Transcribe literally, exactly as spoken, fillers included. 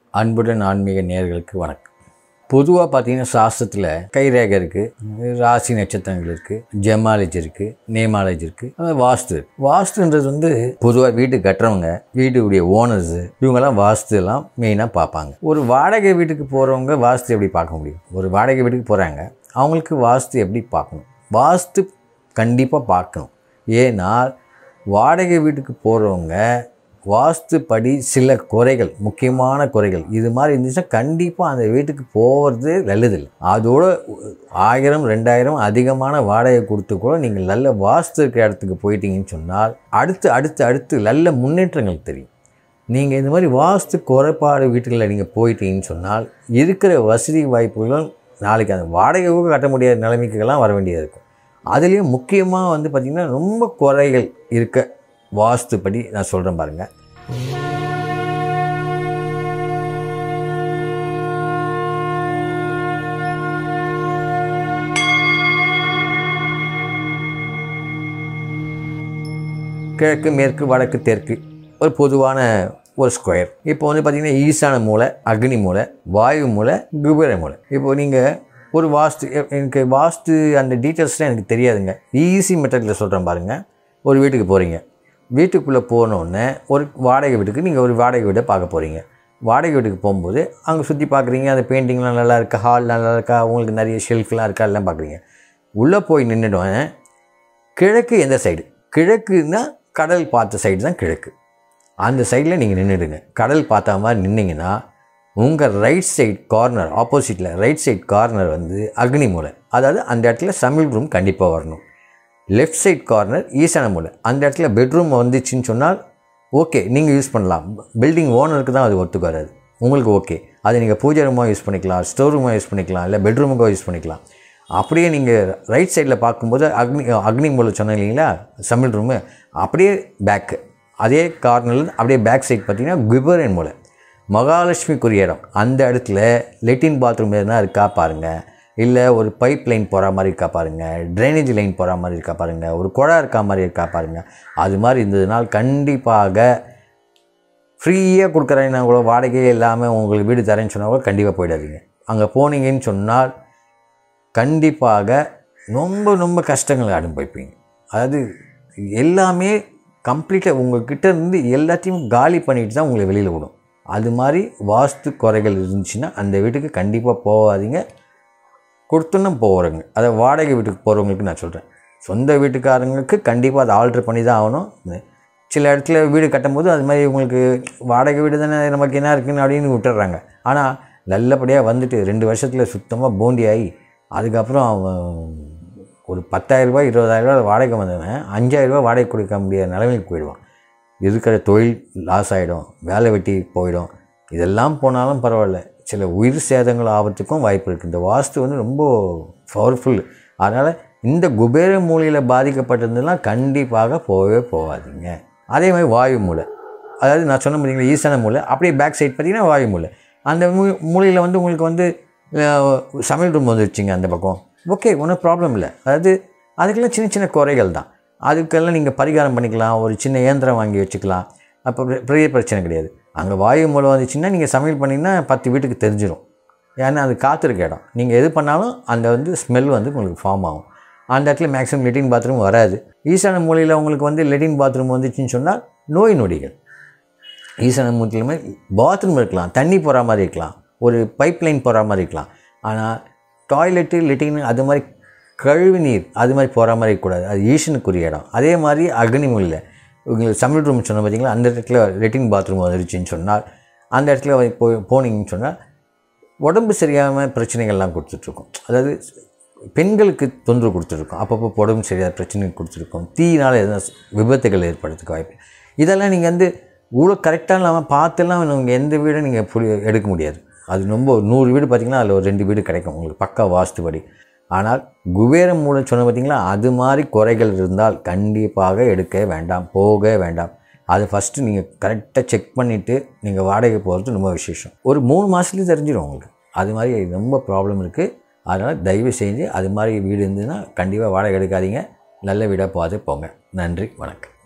அன்புடன் ஆன்மீக நேயர்களுக்கு வணக்கம். பொதுவாக பார்த்தீங்கன்னா சாஸ்திரத்தில் கைரேகை இருக்குது, ராசி நட்சத்திரங்கள் இருக்குது, ஜெமாலஜி இருக்குது, நேமாலஜி இருக்குது, அது வாஸ்து. வாஸ்துன்றது வந்து பொதுவாக வீட்டு கட்டுறவங்க, வீட்டுடைய ஓனர்ஸு, இவங்கெல்லாம் வாஸ்து எல்லாம் மெயினாக பார்ப்பாங்க. ஒரு வாடகை வீட்டுக்கு போகிறவங்க வாஸ்து எப்படி பார்க்க முடியும்? ஒரு வாடகை வீட்டுக்கு போகிறாங்க, அவங்களுக்கு வாஸ்து எப்படி பார்க்கணும்? வாஸ்து கண்டிப்பாக பார்க்கணும். ஏன்னா வாடகை வீட்டுக்கு போகிறவங்க வாஸ்துப்படி சில குறைகள், முக்கியமான குறைகள் இது மாதிரி இருந்துச்சுன்னா கண்டிப்பாக அந்த வீட்டுக்கு போகிறது நல்லதில்லை. அதோட ஆயிரம் ரெண்டாயிரம் அதிகமான வாடகை கொடுத்து கூட நீங்கள் நல்ல வாஸ்து இருக்கிற இடத்துக்கு போயிட்டீங்கன்னு சொன்னால் அடுத்து அடுத்து அடுத்து நல்ல முன்னேற்றங்கள் தெரியும். நீங்கள் இந்த மாதிரி வாஸ்து குறைபாடு வீட்டுகளில் நீங்கள் போயிட்டீங்கன்னு சொன்னால் இருக்கிற வசதி வாய்ப்புகளும் நாளைக்கு அந்த வாடகை கூட கட்ட முடியாத நிலைமைக்கெல்லாம் வர வேண்டியது இருக்கும். அதுலேயும் முக்கியமாக வந்து பார்த்திங்கன்னா ரொம்ப குறைகள் இருக்க வாஸ்துப்படி நான் சொல்கிறேன் பாருங்கள். கிழக்கு, மேற்கு, வடக்கு, தெற்கு ஒரு பொதுவான ஒரு ஸ்கொயர். இப்போ வந்து பார்த்திங்கன்னா ஈசான மூலை, அக்னி மூலை, வாயு மூலை, குபேர மூலை. இப்போ நீங்கள் ஒரு வாஸ்து, எனக்கு வாஸ்து அந்த டீட்டெயில்ஸ்லாம் எனக்கு தெரியாதுங்க. ஈஸி மெத்தடில் சொல்கிறேன் பாருங்கள். ஒரு வீட்டுக்கு போகிறீங்க, வீட்டுக்குள்ளே போனோடனே ஒரு வாடகை வீட்டுக்கு நீங்கள் ஒரு வாடகை வீட்டை பார்க்க போகிறீங்க. வாடகை வீட்டுக்கு போகும்போது அங்கே சுற்றி பார்க்குறீங்க, அந்த பெயிண்டிங்லாம் நல்லா இருக்கா, ஹால் நல்லா இருக்கா, உங்களுக்கு நிறைய ஷெல்ஃப்லாம் இருக்கா, எல்லாம் பார்க்குறீங்க. உள்ளே போய் நின்றுடுவேன். கிழக்கு எந்த சைடு? கிழக்குன்னா கடல் பார்த்த சைடு தான் கிழக்கு. அந்த சைடில் நீங்கள் நின்றுடுங்க. கடல் பார்த்த மாதிரி நின்னீங்கன்னா உங்கள் ரைட் சைட் கார்னர், ஆப்போசிட்டில் ரைட் சைட் கார்னர் வந்து அக்னி மூலை. அதாவது அந்த இடத்துல சமையல் ரூம் கண்டிப்பாக வரணும். லெஃப்ட் சைட் கார்னர் ஈசான மூலை. அந்த இடத்துல பெட்ரூம் வந்துச்சுன்னு சொன்னால் ஓகே, நீங்கள் யூஸ் பண்ணலாம். பில்டிங் ஓனருக்கு தான் அது ஒத்துக்கு வராது, உங்களுக்கு ஓகே. அது நீங்கள் பூஜை ரூமாக யூஸ் பண்ணிக்கலாம், ஸ்டோர் ரூமாக யூஸ் பண்ணிக்கலாம், இல்லை பெட்ரூமுக்காக யூஸ் பண்ணிக்கலாம். அப்படியே நீங்கள் ரைட் சைடில் பார்க்கும்போது அக்னி அக்னி மூலை சொன்னேன் இல்லைங்களா, சமையல் ரூமு, அப்படியே பேக்கு அதே கார்னரில் அப்படியே பேக் சைட் பார்த்திங்கன்னா குபேரன் மூலை, மகாலட்சுமிக்குரிய இடம். அந்த இடத்துல லெட்டின் பாத்ரூம் எதுனா இருக்கா பாருங்கள், இல்லை ஒரு பைப் லைன் போகிற மாதிரி இருக்கா பாருங்கள், ட்ரைனேஜ் லைன் போகிற மாதிரி இருக்கா பாருங்கள், ஒரு குழா இருக்கா மாதிரி இருக்கா பாருங்கள். அது மாதிரி இருந்ததுனால் கண்டிப்பாக ஃப்ரீயாக கொடுக்குறேன்னா கூட வாடகையே இல்லாமல் உங்களுக்கு வீடு தரேன்னு சொன்னால் கூட கண்டிப்பாக போயிடாதீங்க. அங்கே போனீங்கன்னு சொன்னால் கண்டிப்பாக ரொம்ப ரொம்ப கஷ்டங்களை அனுபவிப்பீங்க. அதாவது எல்லாமே கம்ப்ளீட்டாக உங்கள்கிட்ட இருந்து எல்லாத்தையும் காலி பண்ணிட்டு தான் உங்களை வெளியில் விடும். அது மாதிரி வாஸ்து குறைகள் இருந்துச்சுன்னா அந்த வீட்டுக்கு கண்டிப்பாக போகாதீங்க. கொடுத்துன்னு போகிறவங்க, அதை வாடகை வீட்டுக்கு போகிறவங்களுக்கு நான் சொல்கிறேன். சொந்த வீட்டுக்காரங்களுக்கு கண்டிப்பாக அதை ஆல்ட்ரு பண்ணி தான் ஆகணும். சில இடத்துல வீடு கட்டும்போது அது மாதிரி உங்களுக்கு வாடகை வீடு தானே நமக்கு என்ன இருக்குன்னு அப்படின்னு விட்டுடுறாங்க. ஆனால் நல்லபடியாக வந்துட்டு ரெண்டு வருஷத்தில் சுத்தமாக போண்டி ஆகி அதுக்கப்புறம் அவன் ஒரு பத்தாயிரரூபா இருபதாயிரரூபா வாடகை வந்தவன் அஞ்சாயிரரூபா வாடகை கொடுக்க முடியாத நிலைமைக்கு போயிடுவான். இருக்கிற தொழில் லாஸ் ஆகிடும், வேலை வெட்டி போயிடும். இதெல்லாம் போனாலும் பரவாயில்ல, சில உயிர் சேதங்கள் ஆபத்துக்கும் வாய்ப்பு இருக்குது. இந்த வாஸ்து வந்து ரொம்ப பவர்ஃபுல். அதனால் இந்த குபேர மூலையில் பாதிக்கப்பட்டிருந்ததுலாம் கண்டிப்பாக போகவே போகாதீங்க. அதே மாதிரி வாயு மூலை, அதாவது நான் சொன்ன பார்த்தீங்களா ஈசான மூலை, அப்படியே பேக் சைட் பார்த்திங்கன்னா வாயு மூலை. அந்த மூ மூலையில் வந்து உங்களுக்கு வந்து சமையல் ரூம் வந்துருச்சுங்க அந்த பக்கம், ஓகே, ஒன்றும் ப்ராப்ளம் இல்லை. அதாவது அதுக்கெல்லாம் சின்ன சின்ன குறைகள் தான், அதுக்கெல்லாம் நீங்கள் பரிகாரம் பண்ணிக்கலாம். ஒரு சின்ன இயந்திரம் வாங்கி வச்சுக்கலாம், அப்போ பெரிய பிரச்சனை கிடையாது. அங்கே வாயு மூலை வந்துச்சுன்னா நீங்கள் சமையல் பண்ணிங்கன்னா பத்து வீட்டுக்கு தெரிஞ்சிடும். ஏன்னா அது காத்திருக்க இடம், நீங்கள் எது பண்ணாலும் அந்த வந்து ஸ்மெல் வந்து உங்களுக்கு ஃபார்ம் ஆகும். அந்த இடத்துல மேக்ஸிமம் லெட்டின் பாத்ரூம் வராது. ஈசான மூலையில் உங்களுக்கு வந்து லெட்டின் பாத்ரூம் வந்துச்சுன்னு சொன்னால் நோய் நொடிகள். ஈசான மூலையிலுமே பாத்ரூம் இருக்கலாம், தண்ணி போகிற மாதிரி இருக்கலாம், ஒரு பைப் லைன் போகிற மாதிரி இருக்கலாம். ஆனால் டாய்லெட்டு லெட்டின் அது மாதிரி கழிவு நீர் அது மாதிரி போகிற மாதிரி இருக்கக்கூடாது. அது ஈசனுக்குரிய இடம். அதே மாதிரி அக்னி மூலையில் உங்களுக்கு சமையல் ரூம் சொன்ன பார்த்தீங்களா, அந்த இடத்துல லெட்டின் பாத்ரூம் வந்துருச்சுன்னு சொன்னால் அந்த இடத்துல போ போனீங்கன்னு சொன்னால் உடம்பு சரியாமல் பிரச்சனைகள்லாம் கொடுத்துட்ருக்கோம். அதாவது பெண்களுக்கு தொந்தரவு கொடுத்துருக்கோம், அப்பப்போ உடம்பு சரியாக பிரச்சனை கொடுத்துருக்கோம், தீயினால் எதனா விபத்துகள் ஏற்படுறதுக்கு வாய்ப்பு. இதெல்லாம் நீங்கள் வந்து இவ்வளோ கரெக்டாக இல்லாமல் பார்த்துலாம் நீங்கள் எந்த வீடும் நீங்கள் புரி எடுக்க முடியாது. அது ரொம்ப நூறு வீடு பார்த்திங்கன்னா அதில் ஒரு ரெண்டு வீடு கிடைக்கும் உங்களுக்கு பக்கா வாஸ்துபடி. ஆனால் குபேரம் மூலம் சொன்ன பார்த்திங்களா, அது மாதிரி குறைகள் இருந்தால் கண்டிப்பாக எடுக்க வேண்டாம், போக வேண்டாம். அதை ஃபஸ்ட்டு நீங்கள் கரெக்டாக செக் பண்ணிவிட்டு நீங்கள் வாடகை போகிறது ரொம்ப விசேஷம். ஒரு மூணு மாதத்துலேயும் தெரிஞ்சிடும் உங்களுக்கு. அது மாதிரி ரொம்ப ப்ராப்ளம் இருக்குது. அதனால் தயவு செஞ்சு அது மாதிரி வீடு இருந்ததுன்னா கண்டிப்பாக வாடகை எடுக்காதீங்க. நல்ல வீடாக பார்த்து போங்க. நன்றி, வணக்கம்.